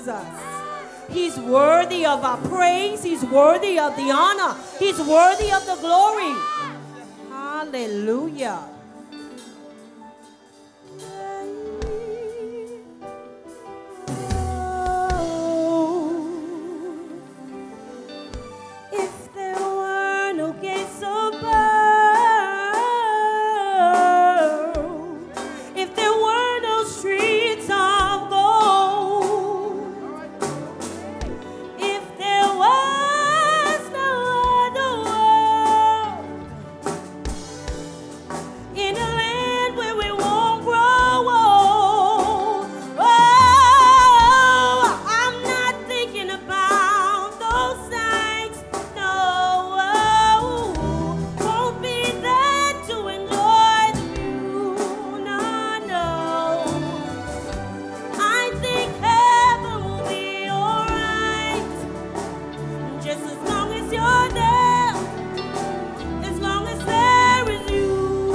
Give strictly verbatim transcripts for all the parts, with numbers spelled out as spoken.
Jesus. He's worthy of our praise. He's worthy of the honor. He's worthy of the glory. Hallelujah. If there were no gates of pearl, if there were no streets of gold, if there was no other world in a land where we won't grow old, oh, I'm not thinking about those things, no, won't be there to enjoy the view, no, no. I think heaven will be alright, just as long as you're there, as long as there is you.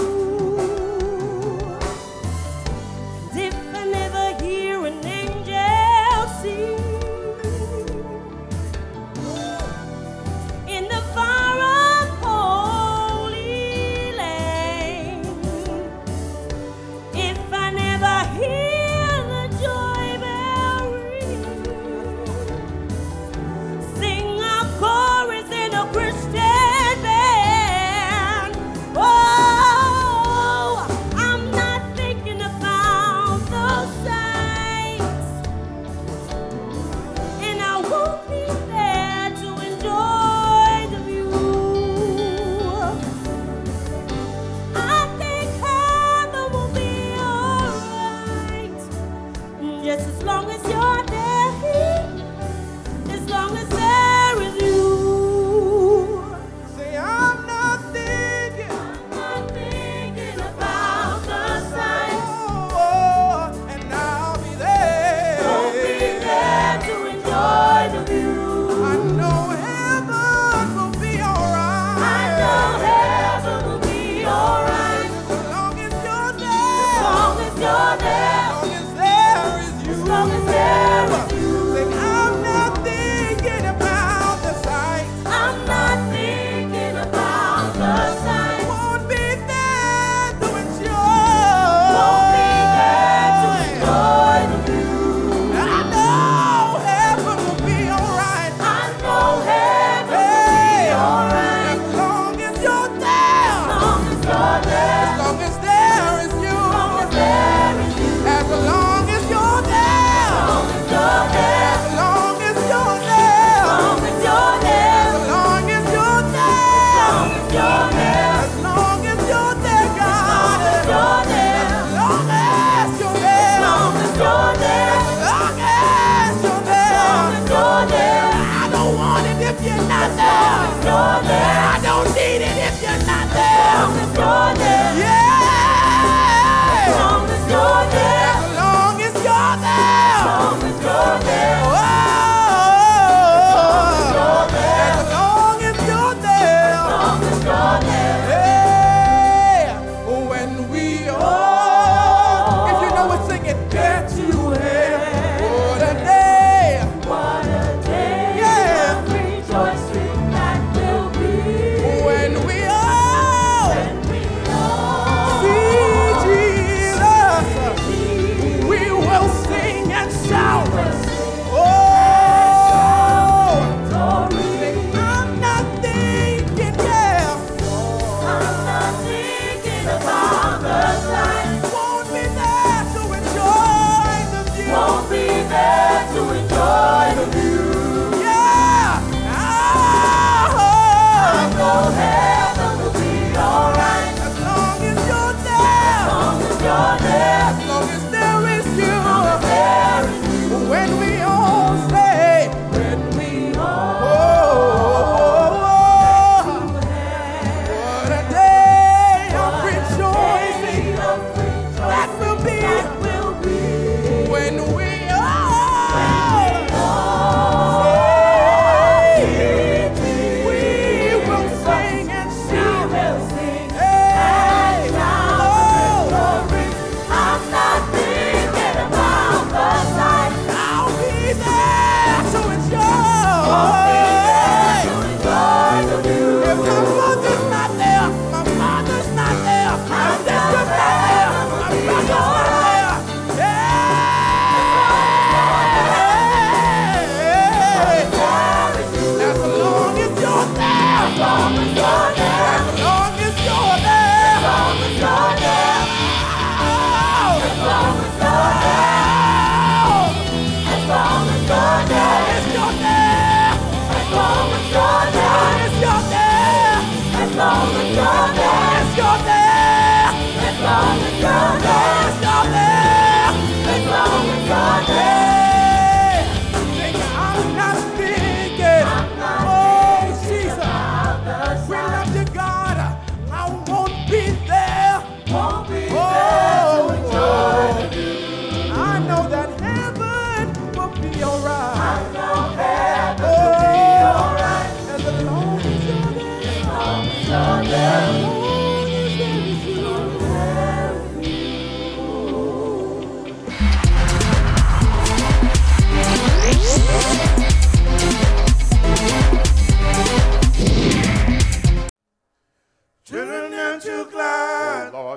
And if I never hear an angel sing in the far off Holy Land, if I never hear the joy bell ring, sing a chorus in a Christian band, oh, I'm not thinking about those sights, and I won't be there to enjoy the view. I think heaven will be alright, just as long as you're there, as long as there is you. Say, I'm not thinking. I'm not thinking about the sights, Oh, and I'll be there. won't be there to enjoy the view. I know heaven will be alright. I know heaven will be alright, As long as you're as there. long as you're there, As long as there is you. as long as there is you. Say, I'm not thinking about the sight. I'm not thinking about the sights, Won't be there to won't be there to enjoy. enjoy the view. I know heaven will be alright. I know heaven will be alright, As long as you're there. as long as you're there, As long as there is you. as long as there is you, As long as you're there. as long as you're there, As long as you're as there. long as you're there, As long as you're as there. long as you're there, As long as you're there, as God. long as you're there, As long as you're as there. long as you're there, As long as you're as there. long as you're there, I don't want it if you're not as there. long as you're there, I don't need it if you're not as there. long as you're there, Yeah. as long as you're there, As long as you're there. as long as you're there, Oh, you're there, as long as you're there. as long as you're there. Hey, when we all, if you know it, sing it. Get you here. What a day. What a day Yeah. of rejoicing.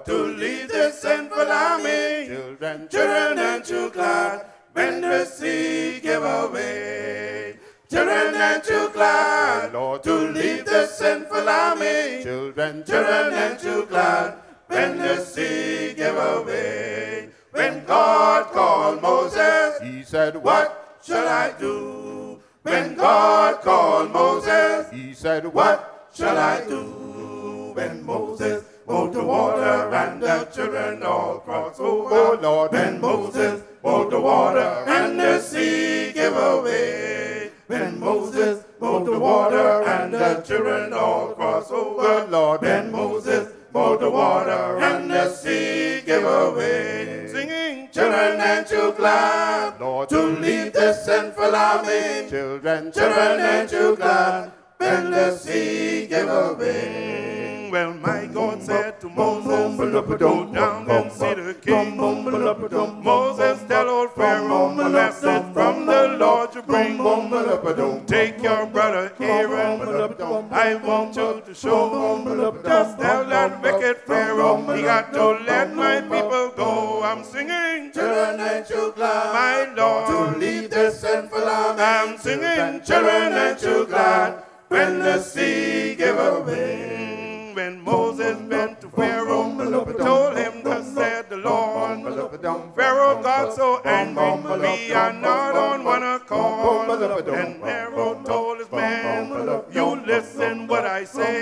to leave this sinful army. Children, children, and you glad when the sea give away. Children, and you glad, Lord, to leave the sinful army. Children, children, and you glad when the sea give away. When God called Moses, he said, what shall I do? When God called Moses, he said, what shall I do? When Moses moved the water and the children all crossed over, Lord, when Moses moved the water and the sea gave away. When Moses moved the water and the children all crossed over, Lord, when Moses moved the water and the sea gave away. Singing, children, and you glad, Lord, to leave the sinful army. Children, children, and you glad when the sea gave away. Well, my God said to Moses, go down and see the king. Moses, tell old Pharaoh, the message from the Lord you bring. Take your brother Aaron, I want you to show. Just tell that wicked Pharaoh, he got to let my people go. I'm singing, children, ain't you glad, my Lord, to leave the sinful army. I'm singing, children, ain't you glad when the sea gave away. When Moses went to Pharaoh, told him thus said the Lord. Pharaoh got so angry, we are not on one accord. And Pharaoh told his men, you listen what I say.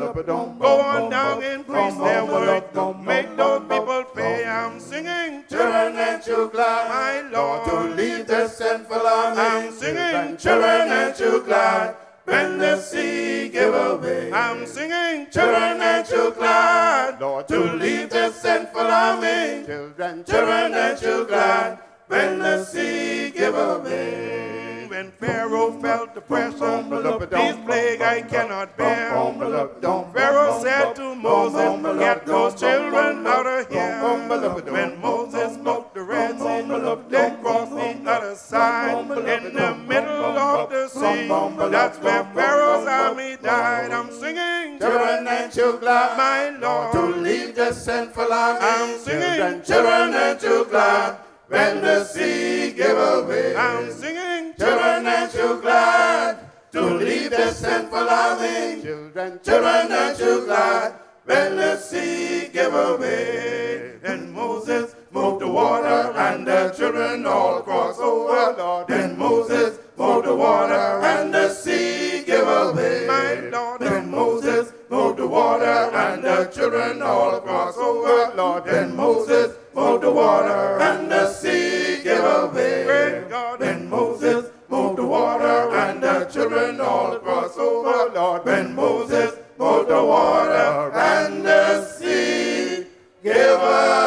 Go on down, increase their work, make those people pay. I'm singing, children, ain't you glad, my Lord, to leave the sinful army. I'm singing, children, ain't you glad when the sea gave away. I'm singing, children, ain't you glad, Lord, to leave the sinful army. Children, children, ain't you glad when the sea gave away. When Pharaoh felt the pressure, this plague I cannot bear. Pharaoh said to Moses, get those children out of here. When Moses spoke the Red Sea, they crossed the other side in the middle of the sea. That's where Pharaoh's army died. I'm singing, children, ain't you glad, my Lord, to leave the sinful army. I'm singing, children, ain't you glad when the sea gave away. I'm singing, children, ain't you glad to leave the sinful army. Children, children, ain't you glad when the sea gave away. And Moses moved the water and the children all crossed over, Lord. Then Moses moved the water and the sea gave away, my Lord. Then Moses moved the water and the children all crossed over, Lord. Then Moses moved the water and the sea gave away. Great God. Then Moses moved the water and the children all crossed over, Lord. When Moses moved the water and the sea gave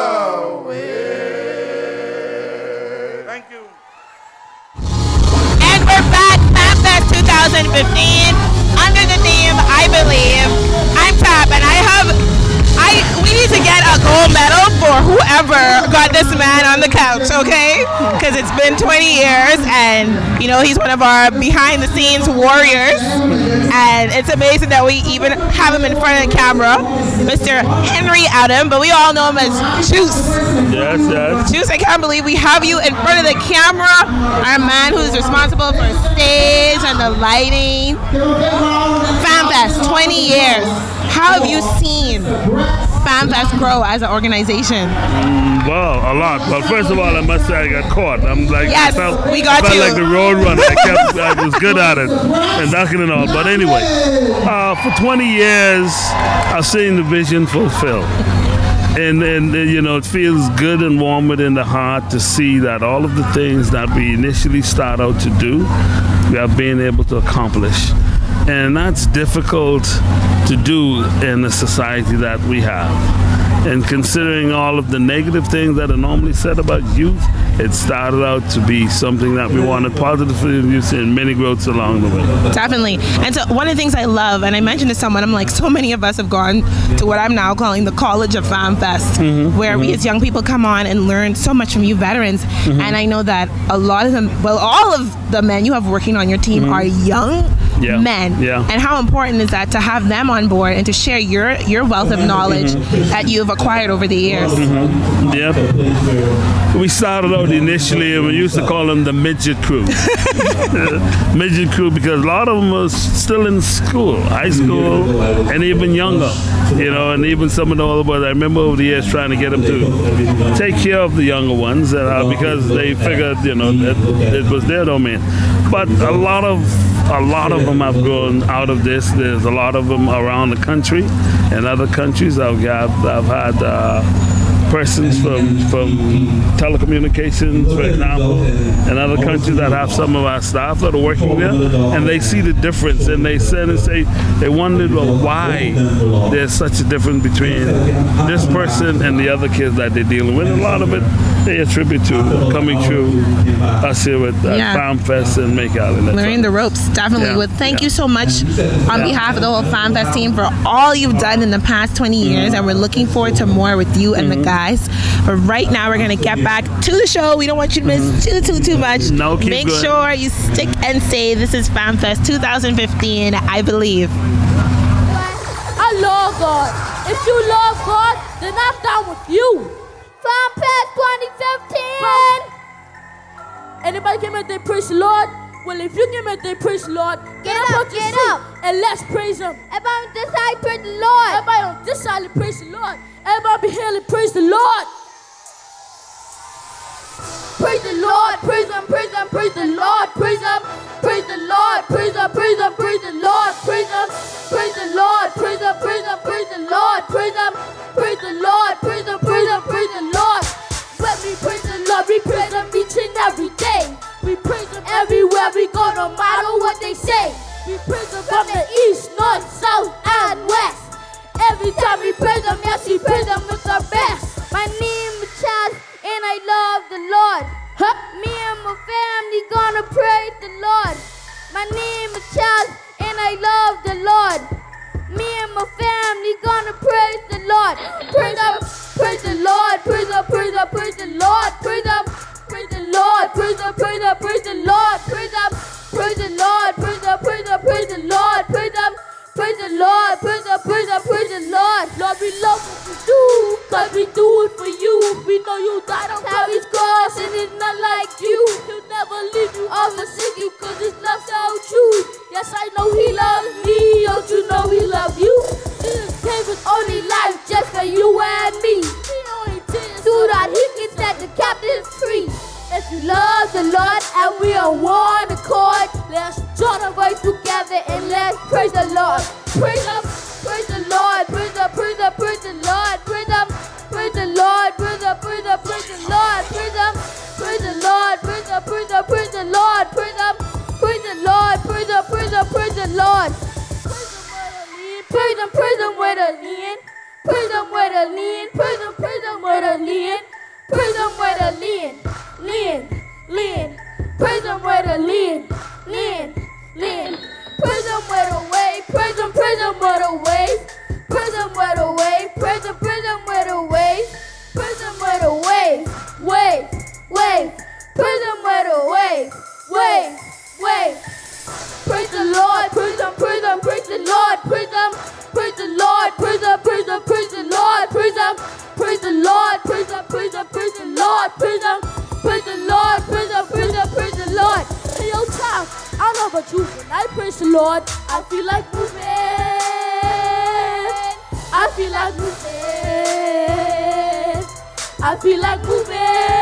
away. Thank you. And we're back, FanFest twenty fifteen, under the theme I Believe. I'm Tab, and I have, I we need to get a gold medal for whoever got this man on the couch, okay? Because it's been twenty years, and you know he's one of our behind-the-scenes warriors, and it's amazing that we even have him in front of the camera, Mister Henry Adam, but we all know him as Juice. Yes, yes. Juice, I can't believe we have you in front of the camera, our man who's responsible for stage and the lighting. FanFest, twenty years. How have you seen FanFest grow as an organization? Mm, well, a lot. Well, first of all, I must say I got caught. I'm like, yes, I felt, we got I felt you. like the road runner. I kept, I was good at it, and ducking and all. But anyway, uh, for twenty years, I've seen the vision fulfilled. And, and, you know, it feels good and warm within the heart to see that all of the things that we initially start out to do, we have been able to accomplish. And that's difficult to do in the society that we have. And considering all of the negative things that are normally said about youth, it started out to be something that we wanted positively to use, and many growths along the way. Definitely. And so one of the things I love, and I mentioned to someone, I'm like, so many of us have gone to what I'm now calling the College of FanFest, mm-hmm, where mm-hmm. we as young people come on and learn so much from you veterans. Mm-hmm. And I know that a lot of them, well, all of the men you have working on your team mm-hmm. are young. Yeah. men. Yeah. And how important is that to have them on board and to share your, your wealth of knowledge mm-hmm. that you've acquired over the years? Mm-hmm. Yeah. We started out initially and we used to call them the midget crew. Midget crew because a lot of them was still in school, high school, and even younger. You know, and even some of the older boys, I remember over the years trying to get them to take care of the younger ones uh, because they figured, you know, that it was their domain. But a lot of a lot of them have grown out of this. There's a lot of them around the country and other countries. I've, I've, I've had uh, persons from, from telecommunications, for example, and other countries that have some of our staff that are working there, and they see the difference, and they said and say they wondered, well, why there's such a difference between this person and the other kids that they're dealing with. A lot of it they attribute to coming through us here with uh, yeah. Farm Fest and Make Island. Learning the ropes, definitely. Yeah. Well, thank yeah. you so much on yeah. behalf of the whole Farm Fest team for all you've done in the past twenty years, mm-hmm. and we're looking forward to more with you and mm-hmm. the guys. But right now, we're going to get back to the show. We don't want you to miss mm-hmm. too, too, too much. No, keep Make going. sure you stick and stay. This is Farm Fest twenty fifteen, I believe. I love God. If you love God, then I'm down with you. Farm Fest twenty fifteen. Anybody came and they praise the Lord? Well, if you came and they praise the Lord, get up, get up, and let's praise Him. Everybody on this side, praise the Lord. Everybody on this side, praise the Lord. Everybody be here and praise the Lord. Praise the Lord, praise Him, praise Him, praise the Lord, praise Him, praise the Lord, praise Him, praise Him, praise the Lord, praise Him, praise the Lord, praise Him, praise Him, praise the Lord, praise Him, praise the Lord, praise Him, praise Him, praise the Lord. When we praise the Lord, we praise Him each and every day. We praise Him everywhere we go, no matter what they say. We praise Him from the east, north, south, and west. Every time we praise Him, yes, we praise Him with our best. My name is Chaz, and I love the Lord. Huh? Me and my family gonna praise the Lord. My name is Chaz, and I love the Lord. Me and my family gonna praise the Lord. Praise Him, praise the Lord, praise Him, praise Him, praise the Lord, praise Him, praise the Lord, praise Him, praise Him, praise the Lord, praise Him, praise the Lord, praise Him, praise Him, praise the Lord, praise Him, praise the Lord, praise Him, praise Him, praise the Lord. Lord, we love what we do, cause we do it for you. We know you died on Calvary's cross, and it's not like you. He'll never leave you or forsake you, cause His love's so true. Yes, I know He loves me, don't you know He loves you? Jesus gave His only life just for you and me. He only did it so that He can set the captives free. If you love the Lord and we are one accord, let's join our voice together and let's praise the Lord. Praise Him, praise the Lord, praise Him, praise Him, praise the Lord, praise Him, praise the Lord, praise Him, praise Him, praise the Lord, praise Him, praise the Lord, praise Him, praise Him, praise the Lord, praise Him, praise the Lord, praise Him, praise Him, praise the Lord. Praise Him, praise Him with a lean, praise Him with a lean, praise Him, praise Him with a lean, praise Him with a lean. Lean, lean, praise Him with a lean, lean, lean, praise Him with a wave, praise Him, praise Him with a wave, praise Him with a wave, praise Him, praise Him with a wave, praise Him with a wave, wave, wave, praise Him with a wave, wave, wave. Praise the Lord, praise Him, praise Him, praise the Lord, praise Him, praise the Lord, praise Him, praise Him, praise the Lord, praise Him, praise the Lord, praise Him, praise Him, praise the Lord, praise Him. Praise the Lord, praise the, praise the, praise the Lord. Hey, yo, child, I don't know about you, when I praise the Lord, I feel like moving. I feel like moving. I feel like moving.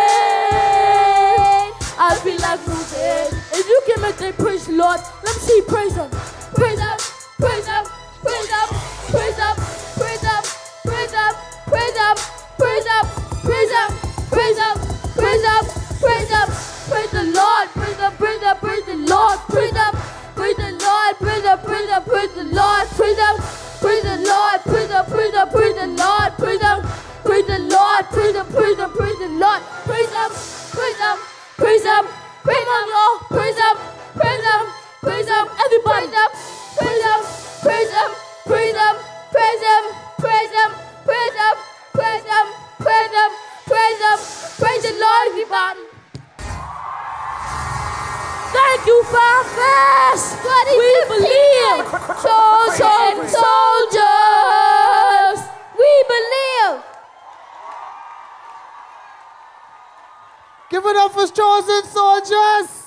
I feel like moving. If you can make them praise the Lord, let me see you praise Him. Praise Him, praise Him, praise Him, praise Him, praise Him, praise Him, praise Him, praise Him, praise Him, praise Him. Praise Him, praise Him, praise the Lord, praise Him, praise Him, praise the Lord, praise Him, praise the Lord, praise Him, praise Him, praise the Lord, praise Him, praise the Lord, praise Him, praise Him, praise the Lord, praise Him, praise the Lord, praise Him, praise Him, praise the Lord, praise Him, praise Him, praise Him, praise Him, y'all, praise Him, praise Him, praise Him, everybody, praise Him, praise Him, praise Him, praise Him, praise Him, praise Him, praise Him, praise Him, praise Him, praise the Lord, everybody. Thank too far fast. We believe. Chosen soldiers. We believe. Give it up for chosen soldiers.